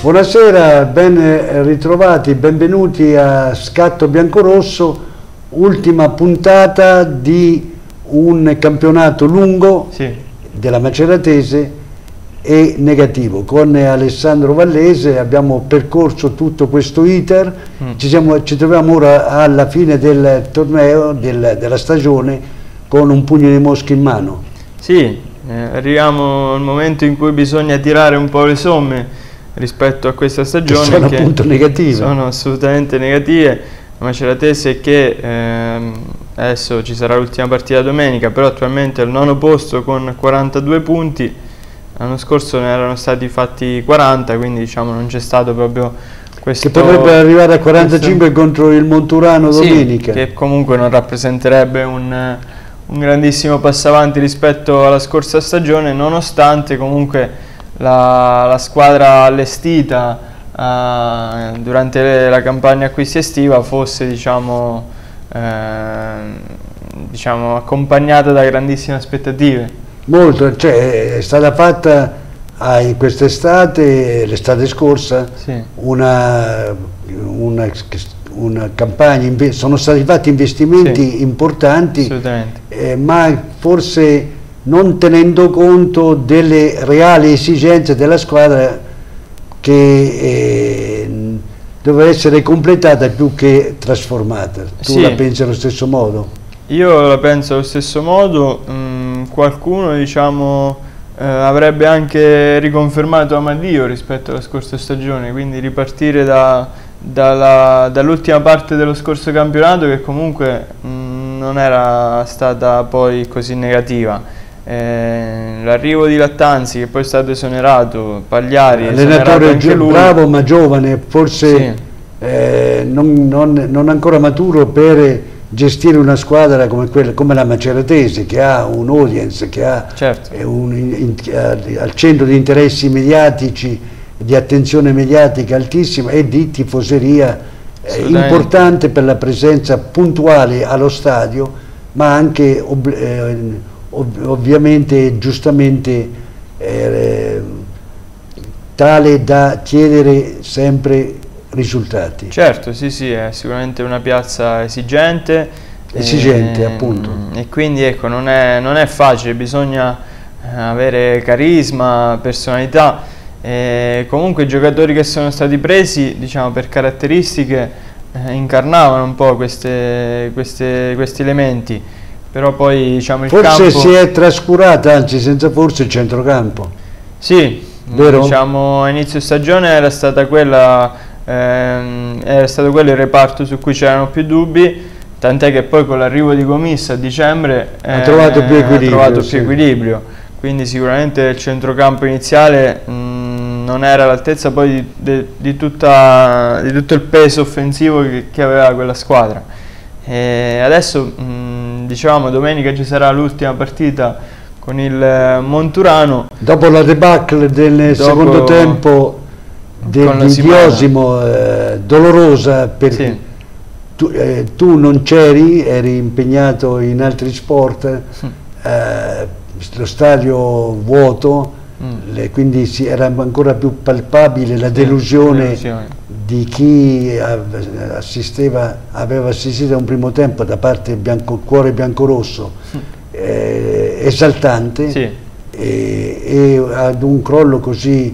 Buonasera, ben ritrovati, benvenuti a Scatto Biancorosso, ultima puntata di un campionato lungo della Maceratese e negativo. Con Alessandro Vallese abbiamo percorso tutto questo iter, ci troviamo ora alla fine del torneo, della stagione, con un pugno di mosche in mano. Sì, arriviamo al momento in cui bisogna tirare un po' le somme rispetto a questa stagione, che sono appunto negative. Sono assolutamente negative. La Maceratese che adesso ci sarà l'ultima partita domenica, però attualmente è al 9° posto con 42 punti. L'anno scorso ne erano stati fatti 40, quindi diciamo non c'è stato proprio questo... Che potrebbe arrivare a 45 contro il Monturano domenica. Che comunque non rappresenterebbe un grandissimo passo avanti rispetto alla scorsa stagione, nonostante comunque la squadra allestita durante la campagna acquisti estiva fosse diciamo accompagnata da grandissime aspettative. Molto, cioè è stata fatta in quest'estate, l'estate scorsa, una campagna, sono stati fatti investimenti importanti, ma forse non tenendo conto delle reali esigenze della squadra, che doveva essere completata più che trasformata. Tu la pensi allo stesso modo? Io la penso allo stesso modo. Qualcuno diciamo avrebbe anche riconfermato Amadio rispetto alla scorsa stagione, quindi ripartire dall'ultima parte dello scorso campionato, che comunque non era stata poi così negativa. L'arrivo di Lattanzi, che poi è stato esonerato, Pagliari, allenatore bravo ma giovane, forse non ancora maturo per gestire una squadra come la Maceratese, che ha un audience, che ha al centro di interessi mediatici, di attenzione mediatica altissima e di tifoseria importante per la presenza puntuale allo stadio, ma anche ovviamente giustamente tale da chiedere sempre risultati. Certo, sì, è sicuramente una piazza esigente, appunto. E quindi ecco, non è facile, bisogna avere carisma, personalità. Comunque i giocatori che sono stati presi, diciamo, per caratteristiche incarnavano un po' questi elementi. Però poi diciamo il campo... Forse si è trascurata, anzi senza forse, il centrocampo. Sì, vero? Diciamo a inizio stagione era stato quello il reparto su cui c'erano più dubbi, tant'è che poi con l'arrivo di Gomis a dicembre ha trovato più equilibrio. Quindi sicuramente il centrocampo iniziale non era all'altezza poi di tutto il peso offensivo che aveva quella squadra. Adesso dicevamo domenica ci sarà l'ultima partita con il Monturano. Dopo la debacle del secondo tempo di Osimo, dolorosa, perché tu non c'eri, eri impegnato in altri sport, lo stadio vuoto, quindi era ancora più palpabile la delusione di chi aveva assistito a un primo tempo da parte del cuore biancorosso, esaltante, e ad un crollo così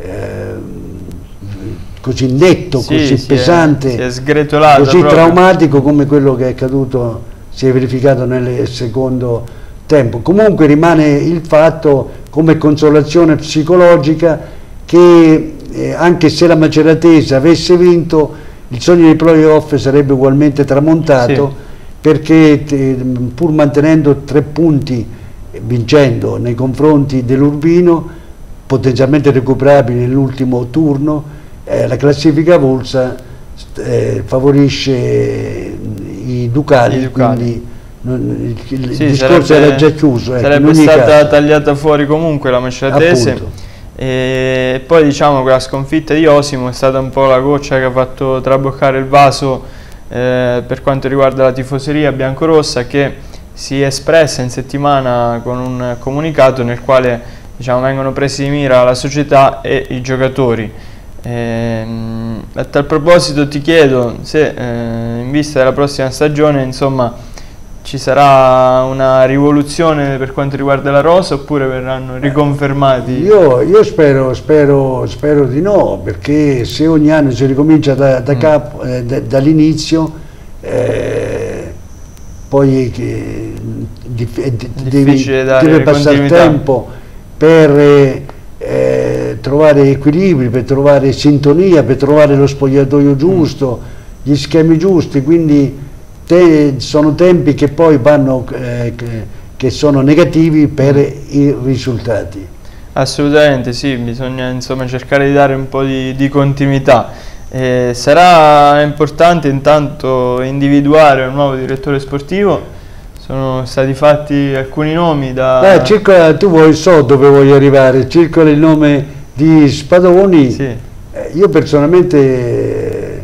netto, così pesante, così traumatico come quello che è accaduto, si è verificato nel secondo tempo. Comunque rimane il fatto, come consolazione psicologica, che anche se la Maceratese avesse vinto, il sogno dei playoff sarebbe ugualmente tramontato, perché pur mantenendo 3 punti, vincendo nei confronti dell'Urbino, potenzialmente recuperabili nell'ultimo turno, la classifica avulsa favorisce i Ducali, quindi il discorso era già chiuso. Sarebbe stata tagliata fuori comunque la Maceratese. E poi diciamo che la sconfitta di Osimo è stata un po' la goccia che ha fatto traboccare il vaso per quanto riguarda la tifoseria biancorossa, che si è espressa in settimana con un comunicato nel quale, diciamo, vengono presi di mira la società e i giocatori. A tal proposito ti chiedo se in vista della prossima stagione, insomma, ci sarà una rivoluzione per quanto riguarda la rosa, oppure verranno riconfermati? Io spero di no, perché se ogni anno si ricomincia dall'inizio, poi deve passare tempo per trovare equilibri, per trovare sintonia, per trovare lo spogliatoio giusto, gli schemi giusti, quindi sono tempi che poi vanno, che sono negativi per i risultati. Assolutamente sì, bisogna insomma cercare di dare un po' di continuità. Sarà importante intanto individuare un nuovo direttore sportivo. Sono stati fatti alcuni nomi da... so dove voglio arrivare, circola il nome di Spadoni. Sì. Io personalmente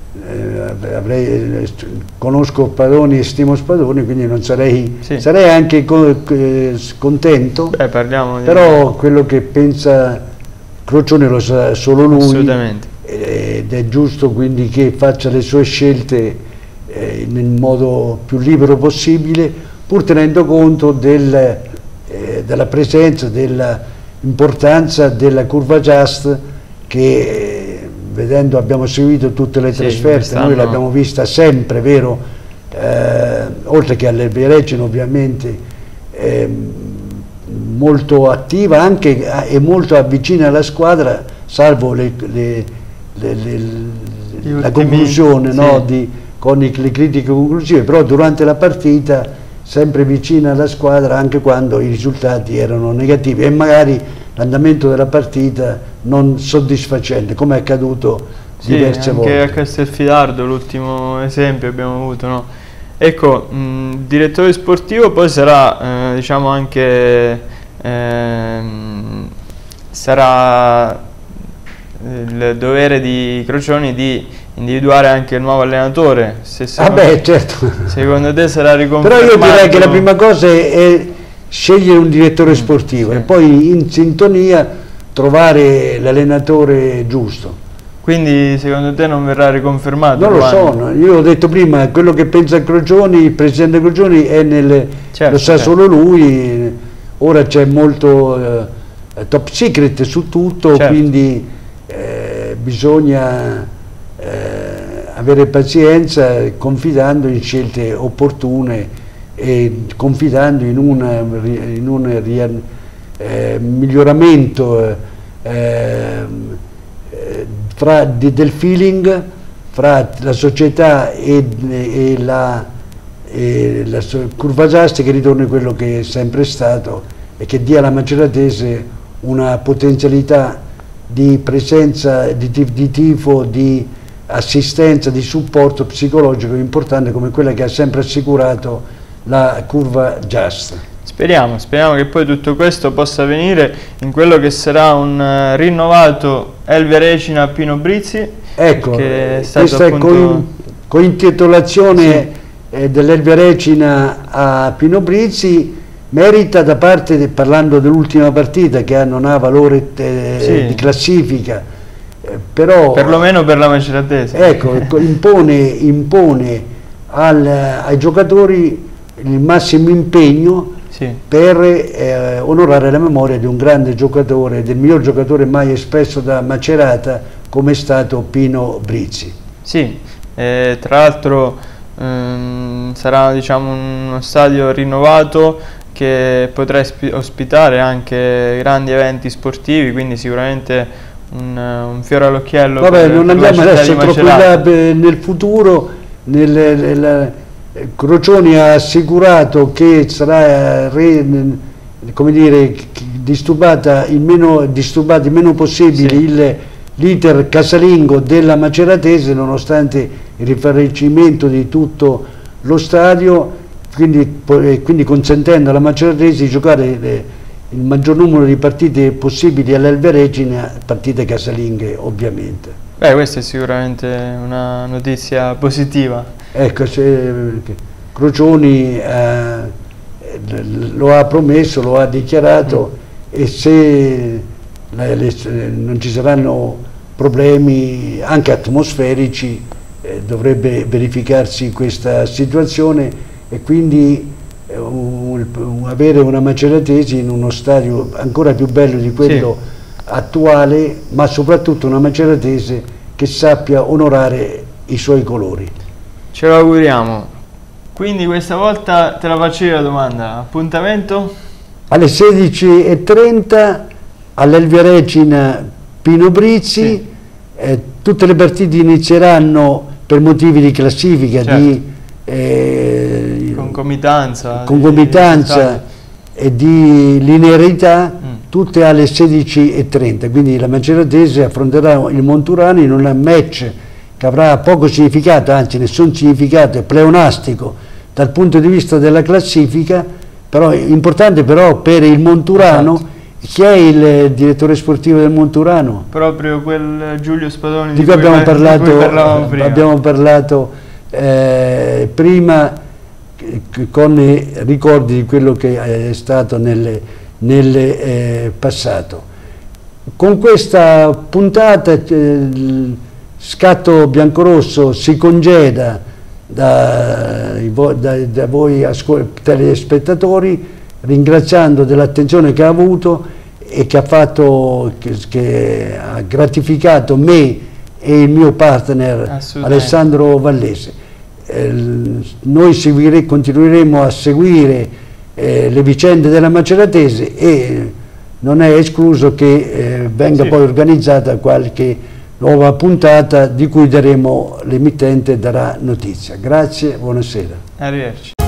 conosco Spadoni e stimo Spadoni, quindi non sarei, sarei anche contento. Però quello che pensa Crocioni lo sa solo lui. Assolutamente. Ed è giusto quindi che faccia le sue scelte nel modo più libero possibile, pur tenendo conto della presenza, dell'importanza della curva Just, che abbiamo seguito tutte le trasferte, noi l'abbiamo vista sempre, vero? Oltre che all'Elvia Regina ovviamente, molto attiva anche e molto avvicina alla squadra, salvo la conclusione, no, con le critiche conclusive, però durante la partita sempre vicina alla squadra anche quando i risultati erano negativi e magari l'andamento della partita non soddisfacente, come è accaduto diverse volte. Anche a Castelfidardo l'ultimo esempio abbiamo avuto, no? Ecco, direttore sportivo poi sarà, diciamo anche, sarà il dovere di Crocioni di individuare anche il nuovo allenatore. Certo. Secondo te sarà riconfermato? Però io direi che la prima cosa è scegliere un direttore sportivo e poi in sintonia trovare l'allenatore giusto. Quindi secondo te non verrà riconfermato? Non lo so, io ho detto prima, quello che pensa Crocioni, il presidente Crocioni lo sa solo lui, ora c'è molto top secret su tutto, quindi bisogna avere pazienza, confidando in scelte opportune e confidando in un miglioramento del feeling fra la società e la curva Just, che ritorni a quello che è sempre stato e che dia alla Maceratese una potenzialità di presenza, di tifo, di assistenza, di supporto psicologico importante come quella che ha sempre assicurato la curva Just. Speriamo che poi tutto questo possa avvenire in quello che sarà un rinnovato Elvia Regina Pino Brizzi. Ecco, questa cointitolazione dell'Elvia Regina a Pino Brizzi merita, da parte, parlando dell'ultima partita che non ha valore di classifica, però perlomeno per la Maceratese, ecco, impone ai giocatori il massimo impegno per onorare la memoria di un grande giocatore, del miglior giocatore mai espresso da Macerata come è stato Pino Brizzi. Sì, tra l'altro sarà, diciamo, uno stadio rinnovato che potrà ospitare anche grandi eventi sportivi, quindi sicuramente un fiore all'occhiello. Vabbè, non andiamo adesso troppo in là nel futuro. Crocioni ha assicurato che sarà come dire, disturbato il meno possibile l'iter casalingo della Maceratese, nonostante il riferimento di tutto lo stadio, quindi consentendo alla Maceratese di giocare il maggior numero di partite possibili all'Elvia Regina, partite casalinghe ovviamente. Questa è sicuramente una notizia positiva. Ecco, Crocioni lo ha promesso, lo ha dichiarato, e se non ci saranno problemi anche atmosferici, dovrebbe verificarsi questa situazione, e quindi avere una Maceratesi in uno stadio ancora più bello di quello attuale, ma soprattutto una Maceratesi che sappia onorare i suoi colori. Ce lo auguriamo. Quindi questa volta te la faccio io la domanda. Appuntamento? Alle 16:30 all'Elvia Regina Pino Brizzi. Tutte le partite inizieranno per motivi di classifica, di concomitanza e di linearità, tutte alle 16:30. Quindi la Maceratesi affronterà il Monturano in un match che avrà poco significato, anzi nessun significato, è pleonastico dal punto di vista della classifica, però importante però per il Monturano. Chi è il direttore sportivo del Monturano? Proprio quel Giulio Spadoni di cui abbiamo parlato prima, con i ricordi di quello che è stato nel passato. Con questa puntata il Scatto Biancorosso si congeda da voi telespettatori, ringraziando dell'attenzione che ha avuto e che ha gratificato me e il mio partner Alessandro Vallese. Noi continueremo a seguire le vicende della Maceratesi, e non è escluso che venga poi organizzata qualche nuova puntata di cui l'emittente darà notizia. Grazie, buonasera. Arrivederci.